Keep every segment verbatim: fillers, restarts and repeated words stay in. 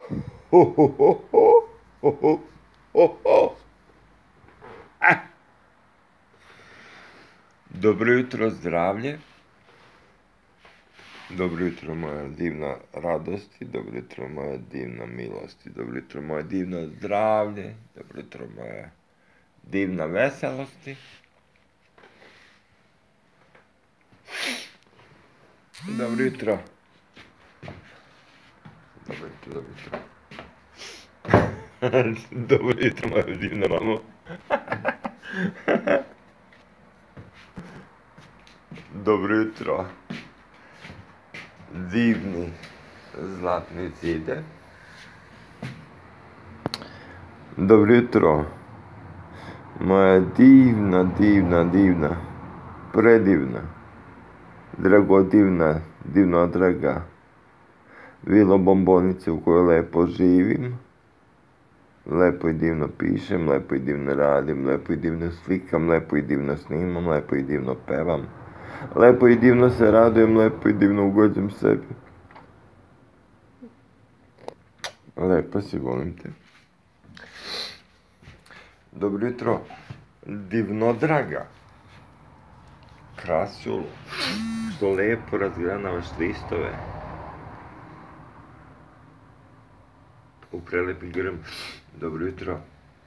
Ho, ho, ho, ho, ho, ho, ho, ho. Ah. Dobro jutro, zdravlje. Dobro jutro, moja divna radosti. Dobro jutro, moja divna milosti. Dobro jutro, moje divno zdravlje. Dobro jutro, moja divna veselosti. Dobro jutro. Dobro jutro, dobro jutro. Dobro jutro, moja divna mamo. Dobro jutro, divni zlatni zide. Dobro jutro, moja divna, divna, divna, predivna, dragodivna, divno draga vilo bombonice u kojoj lepo živim, lepo i divno pišem, lepo i divno radim, lepo i divno slikam, lepo i divno snimam, lepo i divno pevam, lepo i divno se radujem, lepo i divno ugođem sebi. Lepo si, volim te. Dobro jutro, divno draga, krasulo, što lepo razgranavaš listove u prelepim grm. Dobro jutro,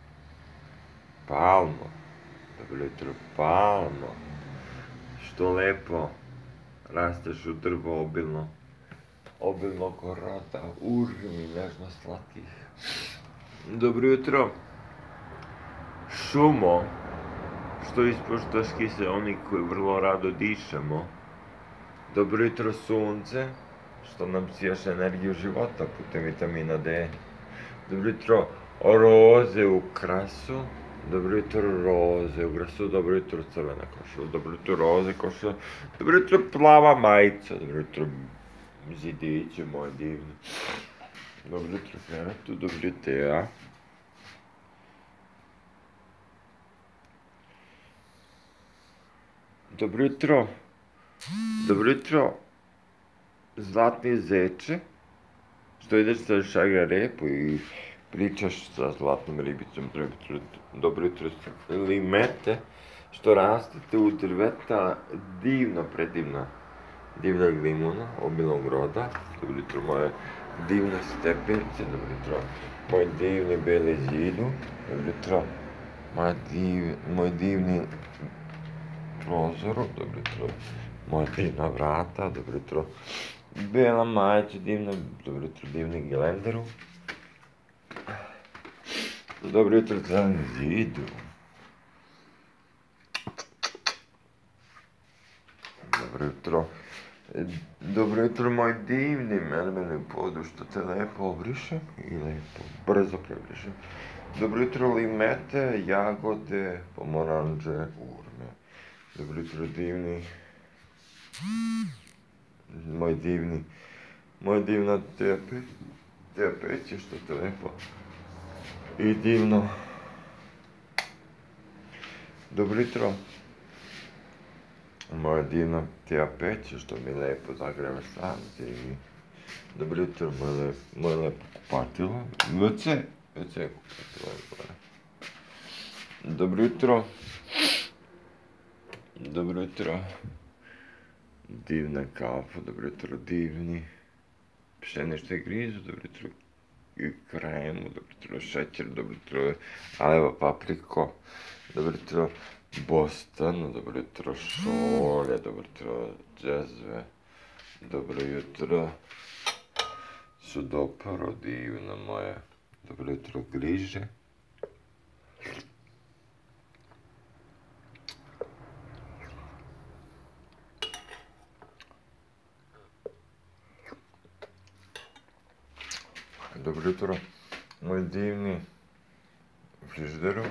palmo, dobro jutro, palmo, što lepo rasteš u drvo obilno, obilno korata, urmi nežno slatkih. Dobro jutro, šumo, što ispuštaš kiseonik koji vrlo rado dišemo. Dobro jutro, sunce, što nam sijaš energiju života putem vitamina D. Dobro jutro, roze u krasu. Dobro jutro, roze u krasu. Dobro jutro, crvena košula. Dobro jutro, roze košula. Dobro jutro, plava majica. Dobro jutro, zidiće moje divne. Dobro jutro, krevetu. Dobro jutro, ja. Dobro jutro, dobro jutro, zlatni zeče, što ideš sa šagra repu i pričaš sa zlatnom ribicom. Dobro jutro, limete, što rastete u drveta, divno, predivna, divna limuna, obilnog roda. Dobro jutro, moje divne stepenice. Dobro jutro, moj divni beli zidu. Dobro jutro, moj divni prozoru. Dobro jutro, moja divna vrata. Dobro jutro, bela majica divna. Dobro jutro, divni gelenderu. Dobro jutro, crveni zidu. Dobro jutro, dobro jutro, moj divni mermeni podu, što te lepo obrišem i lepo, brzo prebrišem. Dobro jutro, limete, jagode, pomoranđe, urme. Dobro jutro, divni, moj divni, moj divna tepe, tepeće, što te lepo i divno. Dobro jutro, moja divna tepeće, što mi lepo zagreva stan zimi. Dobro jutro, moje lepo kupatilo, vce, vce kupatilo je gore. Dobro jutro, dobro jutro, divna kafa, dobro jutro, divni pšenične grizu, dobro jutro, kremu, dobro jutro, šećer, dobro jutro, aleva papriko, dobro jutro, Boston, dobro jutro, šolje, dobro jutro, džezve, dobro jutro, sudoparo, divna moja, dobro jutro, griže. Dobro jutro, moj divni frižideru.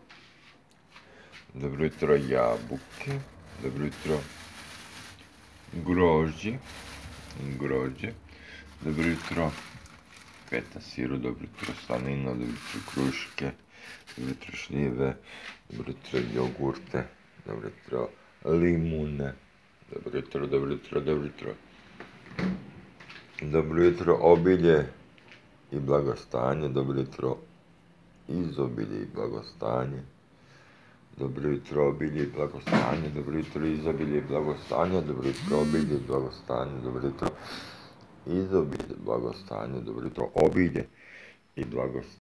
Dobro jutro, jabuke. Dobro jutro, grožđe. Grožđe. Dobro jutro, feta siru. Dobro jutro, slanina. Dobro jutro, kruške. Dobro jutro, šljive. Dobro jutro, jogurte. Dobro jutro, limune. Dobro jutro, dobro jutro, dobro jutro. Dobro jutro, obilje. i blagostanje, dobro jutro, izobilje i blagostanje, dobro jutro, obilje i blagostanje, dobro jutro, izobilje i blagostanje, dobro jutro, obilje i blagostanje, dobro jutro, izobilje, blagostanje, dobro jutro, obilje i blagostanje.